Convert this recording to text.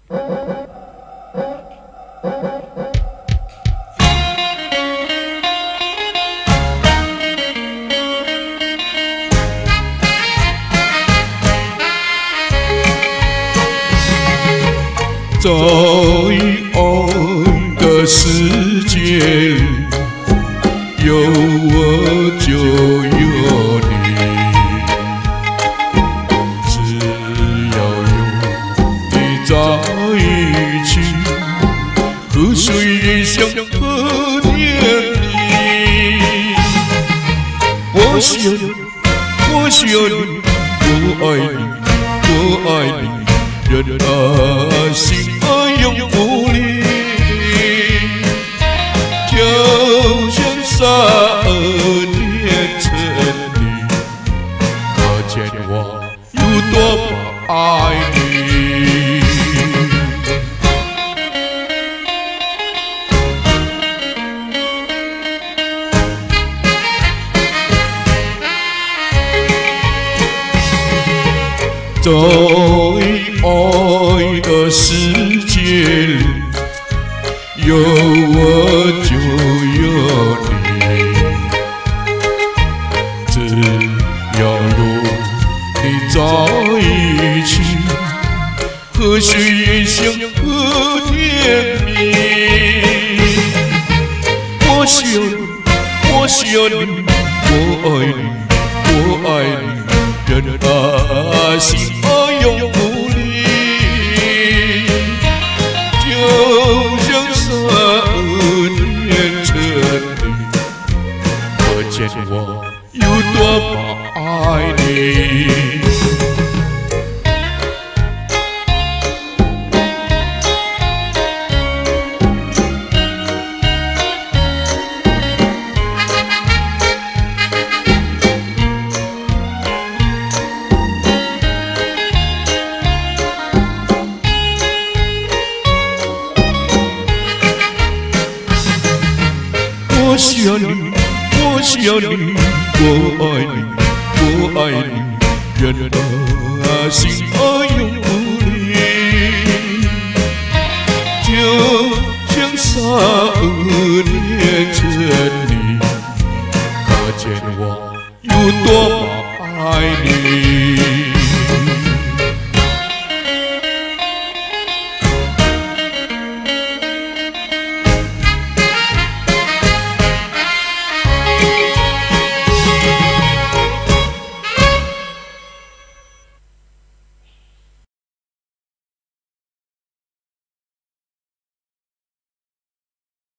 在爱的世界里，有我就有你。只要有你在一起，河水也像和甜蜜。我需要你，我需要你，我爱你，我爱你。人啊，心啊，永不离，就像3年前你，可见我有多么爱你。在爱的世界里，有我就有你。只要有你在一起，河水也像和甜蜜。我需要你，我需要你，我爱你，我爱你。人啊，心啊，永不离，就像3年前你，可见我有多么爱你。我需要你，我需要你，